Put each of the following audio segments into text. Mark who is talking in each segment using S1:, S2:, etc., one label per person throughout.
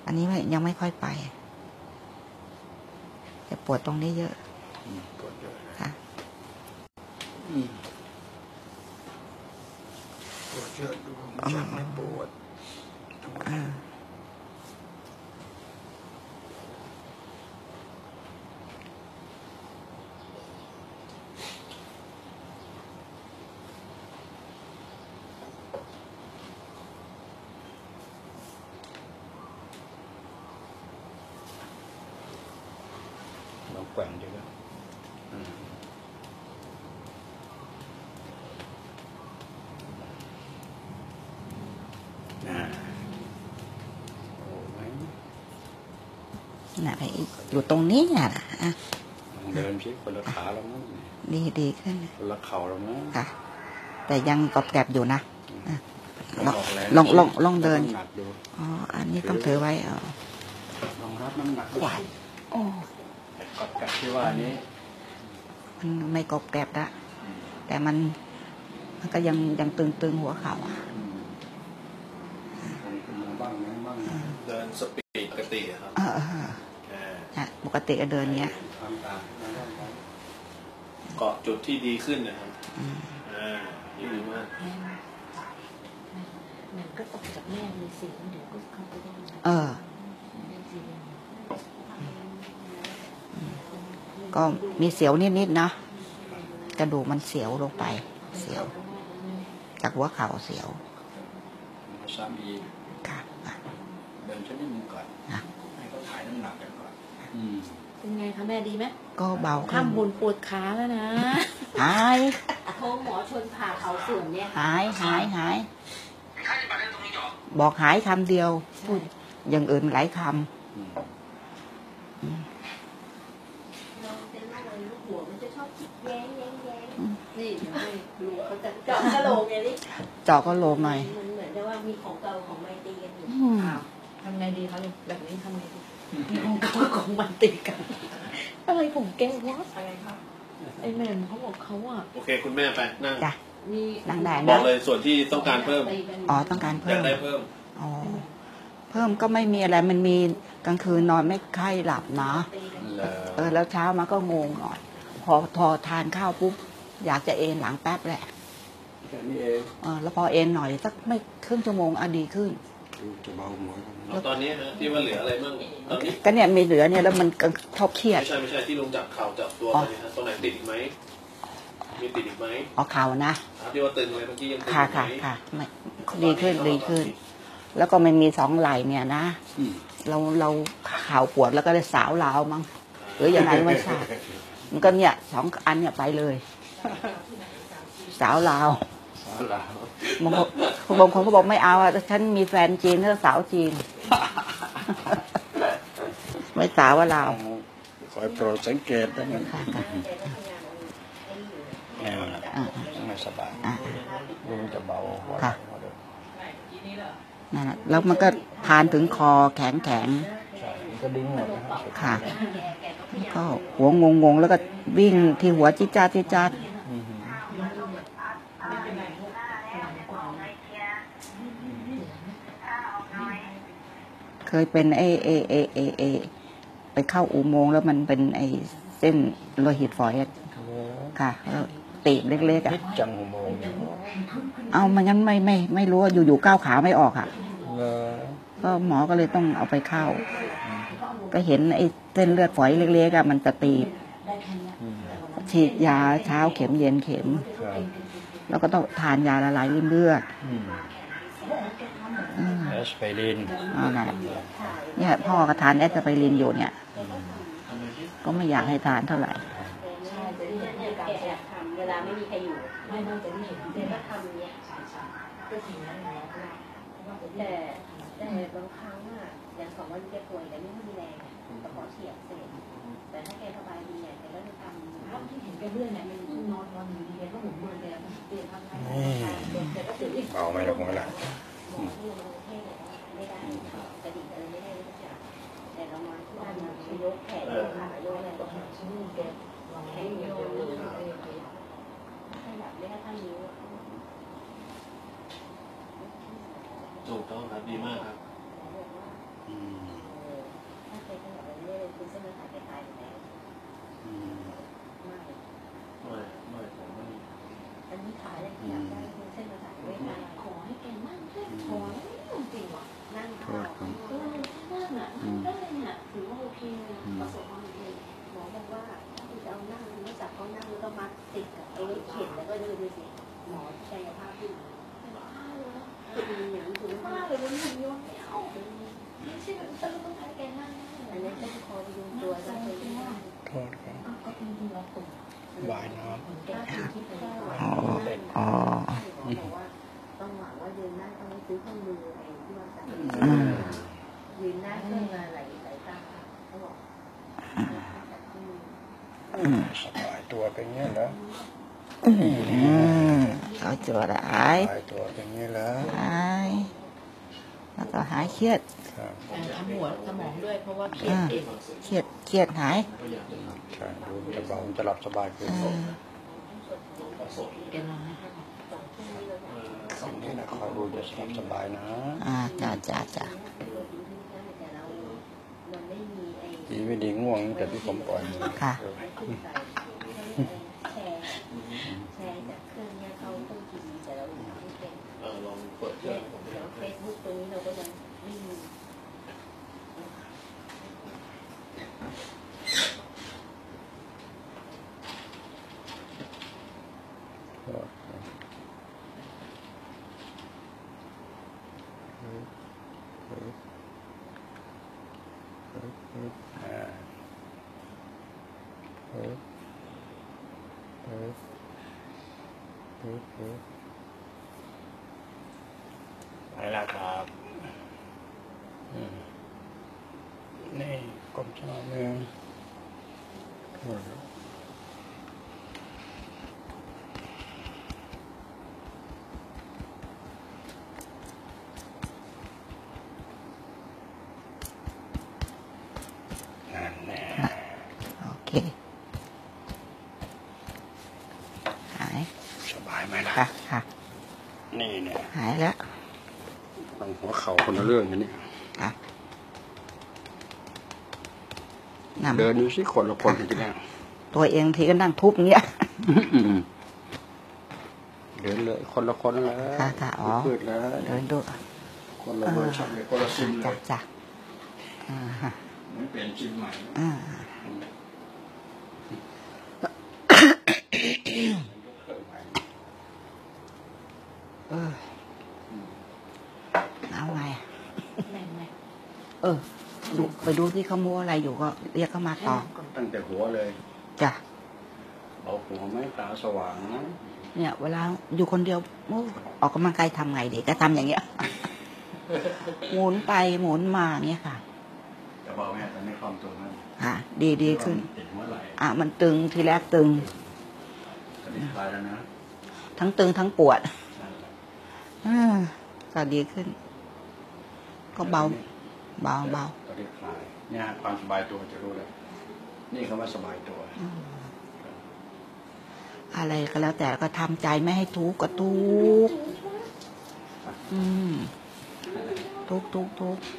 S1: อันนี้ยังไม่ค่อยไปแต่ปวดตรงนี้เยอะ
S2: ปวดเยอะ
S1: ค่ะ
S2: ปวดเยอะดูฉันไม่ปวดเราแกว่งเยอะ
S1: น่ะไปอยู่ตรงนี้อ่ะ
S2: เดินชิคนละขาเรามั้ง
S1: ดีขึ้น
S2: คนละเข่าเรามั้ง
S1: ค่ะแต่ยังกรอบแกรบอยู่นะลองเดินอ๋ออันนี้ต้องถือไว้
S2: ลองรับน้ำหนักไหว
S1: โอ้
S2: กรอบแกรบที่ว่านี้
S1: มันไม่กรอบแกรบละแต่มันก็ยังตึงหัวเข่าอ่ะ
S3: เดินสปีดปกติครับ
S1: ปกติก็เดินเนี้ย
S3: เกาะจุดที่ดีขึ้นนะครับดีมาก
S4: มันก็ตกจากแม่เลยสิเดี๋ยวก็เข้าไปได้
S1: ก็มีเสียวนิดนะกระดูกมันเสียวลงไปเสียวจากหัวเข่าเสียว
S2: ซ้ำอีก
S1: ค่ะ
S2: เดินชั้นนิดนึงก่อนให้เขาถ่ายน้ำหนักกันก่อน
S4: เป็นไงคะแม่ดีไหม
S1: ก็เบา
S4: ทำบุญปวดขาแล้วนะ
S1: หาย
S4: โทรหมอชนผ่าเขาเสื่อมเนี่ย
S1: หายบอกหายคำเดียวพูดอย่างอื่นหลายคำ
S4: หัวมันจะชอบแย้งนี่ลูกเขาจะเจาะกระโหลกไงนี่
S1: เจาะกระโหลกหน่อย
S4: เหมือนจะว่ามีของเก่าของใหม่ตีกันอยู่ทำไงดีคะแบบนี้ทำไงดีมีของเก่าของใหม่ตีกันอะไรผมแก้วะอะไรครับไอ้แม่เขาบอกเขา
S3: โอเคคุณแม่ไปนั่ง
S1: นั่งได้
S3: บอกเลยส่วนที่ต้องการเพิ่ม
S1: ต้องการเพิ่ม
S3: อยากได้เพิ่ม
S1: เพิ่มก็ไม่มีอะไรมันมีกลางคืนนอนไม่ค่อยหลับนะแล้วเช้ามาก็งงหน่อยพอทานข้าวปุ๊บอยากจะเอนหลังแป๊บแหละ
S2: แค่นี้เอง
S1: แล้วพอเอนหน่อยสักไม่ครึ่งชั่วโมงดีขึ้น
S2: จะเบาหัว
S3: แล้วตอนนี้ที่ว่าเหลืออะไรบ้างตอนนี้
S1: ก็เนี่ยมีเหลือเนี่ยแล้วมันชอบเครียด
S3: ไม่ใช่ที่ลงจับเข่าจับตัวตรงไหนติดอีกไหมมีติดอีกไหม
S1: เข่านะ
S3: ที่ว่าตึงอะไรเมื่อกี้ยังตึง
S1: ค่ะไม่ดีขึ้นแล้วก็มันมี2ไหล่เนี่ยนะเราเข่าปวดแล้วก็ได้สาวลาวมั้งหรือยังไงไม่ทราบมันก็เนี่ย2อันเนี่ยไปเลยสาวลาวบางคนเขาบอกไม่เอาฉันมีแฟนจีนแล้วสาวจีนไม่สาวว่าลาว
S2: คอยโปรดสังเกตนะไม่สบายดูจะเบา
S1: ค่ะนั่นแหละแล้วมันก็ทานถึงคอแข็ง
S2: ก็ดิ้งหมด
S1: ค่ะก็หัวงงแล้วก็วิ่งที่หัวจิ๊จ้าเคยเป็นไปเข้าอุโมงค์แล้วมันเป็นเส้นโลหิตฝอยค่ะตีบเล็กๆ
S2: จังอุโมงค์
S1: มันงั้นไม่รู้ว่าอยู่ก้าวขาไม่ออกค่ะก็หมอก็เลยต้องเอาไปเข้าก็เห็นเส้นเลือดฝอยเล็กๆมันจะตีบฉีดยาเช้าเข็มเย็นเข็มแล้วก็ต้องทานยาละลายริ่มเลือด
S2: แอสไพริน
S1: เนี่ยพ่อก็ทานแอสไพรินอยู่เนี่ยก็ไม่อยากให้ทานเท่าไหร่
S4: เวลาไม่มีใครอยู่ไม่ต้องจะนี่แต่ถ้าทำเนี่ยก็ถึงนั้นแต่บางครั้งอย่าง2 วันแกป่วยแต่ไม่มีแรงกระเพาะเฉียบเสร็จแต่ถ้าแกสบายดีเนี่ยแกก็จะทำภาพที่เห็นแกเรื่อยเนี่ยมันนอนอยู่ดีแกก็หมุนมือแกเปลี่ยนทำอะไร
S2: เบาไม่ลงแล้ว
S4: ไม่ได้กระดิ่งอะไรไม่ได้ทุกอย่างแต่เรามาที่บ้านเรายกแขนยกขาโยกอะไรก็ชิ้นแกแขนโยกขยับได้แค่ท่านิ้ว
S3: ถูกต้องครับดีมากครับ
S4: ถ้าแกขยับไปเรื่อยๆคือเส้นประสาทแกตายไปแล้วไม่ผมไม่อันนี้ขายังขยับได้คือเส้นประสาทไม่ตายขอให้แกนั่งแค่ขอไม่ต้องจริงหรอนั่งข้าวนั่งอ่ะนั่งได้เนี่ยถือว่าโอเคประสบความสำเร็จหมอบอกว่าถ้าคุณจะเอานั่งคุณไม่จับเขานั่งแล้วก็มัดติดกับไอ้เข็มแล้วก็ดูสิหมอใจภาพที่คืออย่างนี้คือว่าเลยมันโยนไม่เอาไม่ใช่ต้องใช้แกนั่งอันนี้ต้องคอยดูตัวจะเป็น
S5: โทษครับ
S4: ก็จริงๆเราตุ่ม
S5: บ่ายน้
S1: อ๋อ
S4: บอกว่าต้องหวังว่ายืนหน้าต้องซื้อเครื่องมือไอ้ที่ว่าสั่งยืนหน้าเครื่องมาไหลตาเขาบอก
S5: ำสบายตัวเป็นเงี้ยเหรอ
S1: เขาจะได้
S5: สบายตัวเป็นเงี้ยเหรอ
S1: หายแล้วก็หายเครียด
S5: ครับ
S6: ทำหัวสมองด้วยเพราะว่าเครียดเอง
S1: เครียดหาย
S5: ใช่ดูจะเบาจะหลับสบายขึ้น
S6: แกนอนไหม
S5: สิ่งนี้นะคอยดูจะหลับสบายนะ
S1: จ้า
S5: ดีไม่ดีง่วงแต่ที่ผมปล่อยมือ
S1: ค่ะ
S4: แชร์จากเครื่องเนี่ยเขาต้องกินแต่เราไม่เป็น
S3: ลองเปิดเครื่อง
S4: เฟซบุ๊กตรงนี้เราก็ยังไม่มี
S5: ไปแล้วครับนี่กลมชาเนื้อนั่นแน่
S1: โอเคหาย
S5: สบายไหมล่ะ
S1: ค่ะ
S5: นี่เนี่ย
S1: หายแล้ว
S5: ตรงหัวเข่าคนละเรื่องกันนี่
S1: ค่ะ
S5: เดินดูสิคนละคนจริงๆ
S1: ตัวเองทีก็นั่งทุบเงี้ย
S5: เดินเลยคนละคนแล้ว
S1: ค่ะอ๋อ
S5: เกิดแล้ว
S1: เดินดู
S5: คนละเวอร์ชันเลยคนละซิมเลย
S1: จ้ะ
S5: ไม่เปลี่ยนซิมใหม่
S1: เอาไงไปดูที่เขามัวอะไรอยู่ก็เรียกเขามาต่อ
S5: ตั้งแต่หัวเลย
S1: จ้ะ
S5: เอาหัวไม่ตาสว่างนะ
S1: เนี่ยเวลาอยู่คนเดียวออกกำลังกายทำไงเด็กก็ทำอย่างเงี้ย หมุนไปหมุนมาเงี้ยค่ะ
S5: จะบอกแม่ตอนนี้ความตัวนั้น
S1: ดีขึ้น
S5: ติดเมื่อไหร่
S1: มันตึงทีแรกตึง
S5: ตอนนี้คลายแล้วนะ
S1: ทั้งตึงทั้งปวดก็ดีขึ้น ก็เบา
S5: ตอนนี้คลายเนี่ยความสบายตัวจะรู้เลยนี่เขาว่าสบายตัว
S1: อะไรก็แล้วแต่ก็ทำใจไม่ให้ทุกข์ก็ทุกข์ทุกข์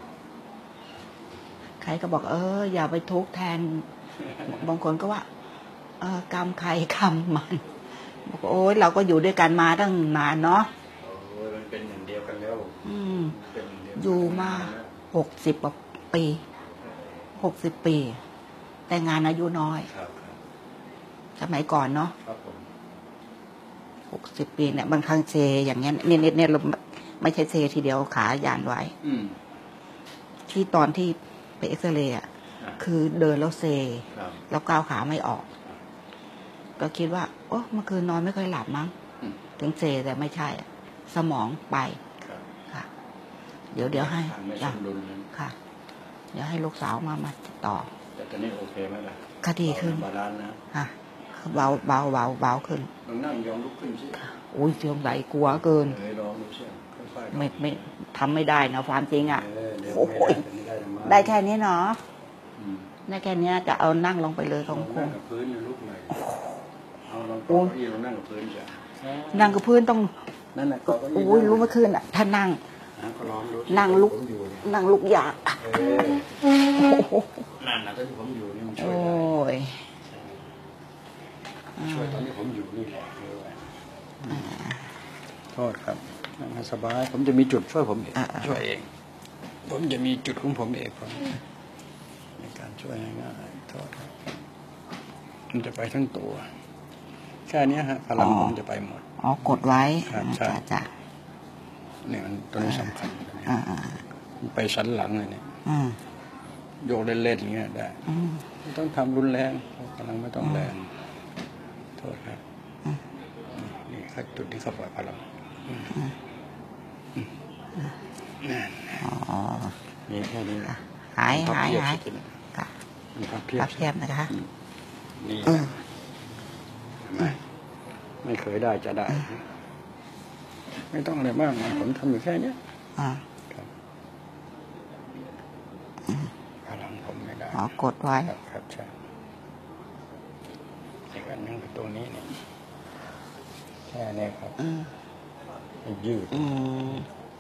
S1: ใครก็บอกอย่าไปทุกข์แทนบางคนก็ว่ากรรมใครกรรมมันบอกโอ๊ยเราก็อยู่ด้วยกันมาตั้งนานเนาะ
S5: มันเป็นอย่างเดียวกันแล้ว
S1: อยู่มา60 กว่าปี60 ปีแต่งานอายุน้อยสมัยก่อนเนาะ60 ปีเนี่ยบางครั้งเซอย่างเงี้ยเนี่ยเราไม่ใช่เซทีเดียวขายานไว้ที่ตอนที่ไปเอ็กซเรย์คือเดินแล้วเซแล้วก้าวขาไม่ออกก็คิดว่าเมื่อคืนนอนไม่ค่อยหลับมั้งถึงเซแต่ไม่ใช่สมองไปค่ะเดี๋ยวให้ค่ะเดี๋ยวให้ลูกสาวมาติดต่อ
S5: แต่ตอนนี้โอเคไหมล่ะ
S1: คดีขึ้น
S5: บาลานซ์นะ
S1: ค่ะเบาขึ้น
S5: นั่งยองลุกขึ้นสิ
S1: อุ้ยเสียงไหลกลัวเกิน
S5: ลองดูสิ
S1: ไม่ทำไม่ได้นะความจริงโอ้ยได้แค่นี้เนาะได้แค่นี้จะเอานั่งลงไปเลยของคุณ
S5: นั่งกับพื้นลุกหน่อยเอาลองนั่งกับพื้นจ้ะ
S1: นั่งกับพื้นต้อง
S5: นั่นแหละก็
S1: โอ้ยรู้เมื่อคืนถ้านั่ง
S5: ก็ลองดู
S1: นั่งลุก
S5: ผมอยู่เนี่ย
S1: นั่งลุกยาก
S5: นั่นนะตอนที่ผมอยู่นี่มันช่ว
S1: โอ้
S5: ยได้
S1: ย
S5: ช่วยตอนที่ผมอยู่นี่แหละโทษครับนั่งให้สบายผมจะมีจุดช่วยผมเองช่วยเอง ผมจะมีจุดของผมเองผมในการช่วยง่ายๆโทษครับมันจะไปทั้งตัว แค่นี้ฮะพลังผมจะไปหมด
S1: อ๋อกดไว้
S5: ครับใช่
S1: จ้ะ
S5: เนี่ยมันตัวนี้สำคัญ
S1: อ่า
S5: มันไปสันหลังเลยเนี่ย
S1: อืม
S5: โยกเล่นๆอย่างเงี้ยได้
S1: อืม
S5: ไม่ต้องทำรุนแรงพลังไม่ต้องแรงโทษครับนี่คือจุดที่เขาปล่อยพลัง
S1: อ๋อ
S5: นี่แค่นี้
S1: หาย
S5: พับ
S1: หาย
S5: เพียบ
S1: หาย
S5: สิ
S1: ค่ะ
S5: มันพับเพีย
S1: รั
S5: บบ
S1: เทียบนะคะ
S5: นี่
S1: อืม
S5: เห็นไหมไม่เคยได้จะได้ ไม่ต้องอะไรมากมายผมทำอยู่แค่เนี้ย
S1: อ่า
S5: ครับพลังผมไม่ได้
S1: อ๋อกดไว้
S5: ครับครับใช่อีกอันหนึงคือตรงนี้เนี่ยแค่นี้ครับ
S1: อืม
S5: ยืด
S1: อืม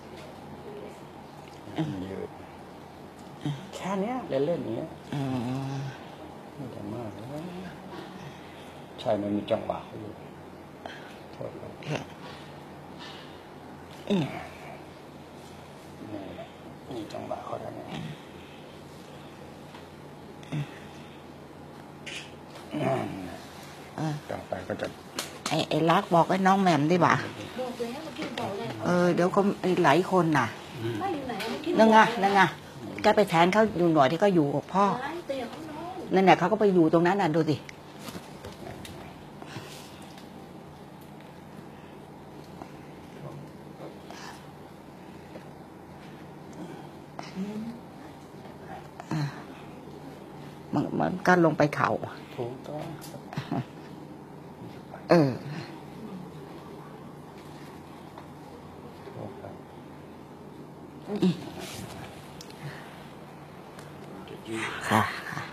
S5: ยืดแค่เนี้ยเล่นๆอย่างเงี้ย
S1: อืม
S5: ไม่ได้มากเลยใช่มันมีจังหวะอยู่โทษครับ
S1: อืม
S5: นี่แหละมีจังหวะเขาแล้วเนี่ยต่อไปก็จะ
S1: ไอ้รักบอกไอ้น้องแหม่มดิบ่ะ
S4: บอกแล้วเมื่อกี้บอกเลย
S1: เดี๋ยวก็หลายคนน่ะ
S4: ป้าอยู่ไหนเมื่อกี้
S1: นั่งไงแกไปแทนเขาอยู่หน่อยที่ก็อยู่กับพ่อ
S4: ร้านเตี๋ยวของน้อง
S1: นั่นแหละเขาก็ไปอยู่ตรงนั้นน่ะดูสิมันก็ลงไปเขา
S5: ถูกต้อง
S1: เออ
S5: ถูกครับจะยืด
S1: ค่ะ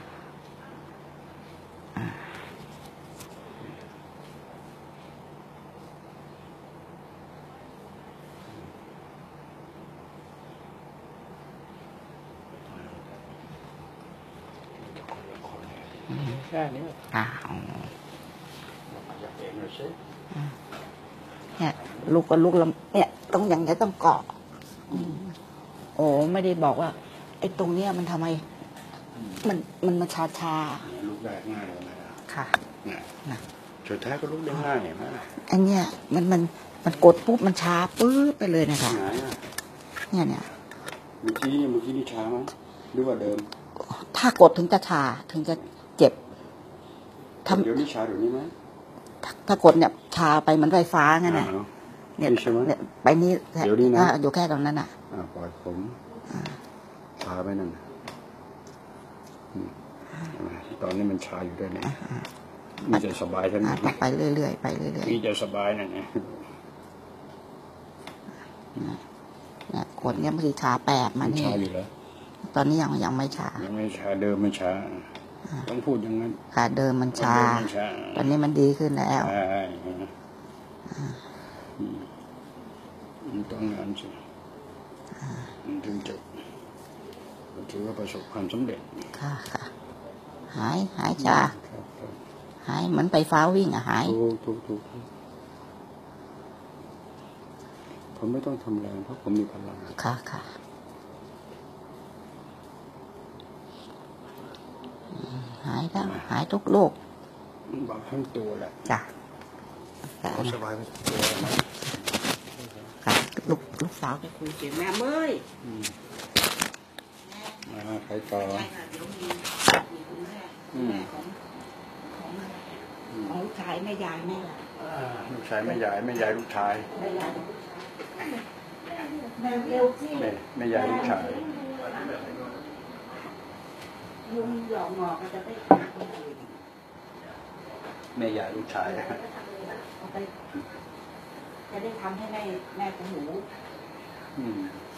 S5: แค่นี้
S1: ค่ะ
S5: อยากเองเลยสิ
S1: เนี่ยลูกก็ลูกลำเนี่ยต้องอย่างนี้ต้องเกาะโอ้ไม่ได้บอกว่า ไอ้ตรงเนี้ยมันทำไม มันมาชา
S5: ลุกได้ง่ายเลยนะ
S1: ค่ะ
S5: นะสุดท้ายก็ลุกได้ง่ายเห็นไหม
S1: อันเนี้ยมันกดปุ๊บมันชาปื๊ดไปเลยนะคะ
S5: หายอ่ะ
S1: เนี่ย
S5: เมื่อกี้นี่ช้ามั้งหรือว่าเดิม
S1: ถ้ากดถึงจะชาถึงจะเจ็บ
S5: เดี๋ยวนี้ช้าเดี๋ยวนี้ไหม
S1: ถ้ากดเนี่ยชาไปเหมือนไฟฟ้างั้นน่ะ เนี่ย
S5: นี่ใช่ไหม
S1: เนี่ยไปนี้
S5: เดี๋ยวนี้นะ
S1: อยู่แค่ตรงนั้นน่ะ
S5: ปล่อยผมชาไปนั่นเห็นไหมตอนนี้มันชาอยู่ด้วยเนี่ยมีจะสบายท่าน
S1: ต้องไปเรื่อยๆไปเรื่อย
S5: มีจะสบายนั่นนะ
S1: ๆเนี่ยกดเนี่ยมันคือชาแปบมา
S5: มัน
S1: นี่
S5: ชาอยู่แล้ว
S1: ตอนนี้ยังไม่ชา
S5: ยังไม่ชาเดิมมันชาต้องพูดอย่างนั้น
S1: ค่ะเดิมมันชา
S5: เดิมมันชา
S1: ตอนนี้มันดีขึ้นแล้ว
S5: ใช่มันต้องงานสิมันถึงจะถือว่าประสบความสำเร็จ
S1: ค่ะหายชา
S5: ครับ
S1: หายเหมือนไฟฟ้าวิ่งอะหาย
S5: ถูกผมไม่ต้องทำแรงเพราะผมมีพลัง
S1: ค่ะหายแล้วหายทุกโรค
S5: มันบอกทั้งตัวแหละ
S1: จ้ะ
S5: เขาสบายไปทั้งตัวนะ
S1: ค่ะลูกสาวไปคุยเสียงแม่เมื่อย
S5: มาใครต่อ
S1: ใช่ค่ะเดี๋ยวมีคุณแม่ของลูกชายแม่ยายแม่
S5: ลูกชายแม่ยายลูกชาย
S1: แม่ยายแม่เร็วที่
S5: แม่ยายลูกชาย
S1: ลุงหลอกงอกก็จะได้คนอื่น
S5: แม่ยายลูกชาย
S1: จะได้ทำให้แม่ของหนู
S5: อืม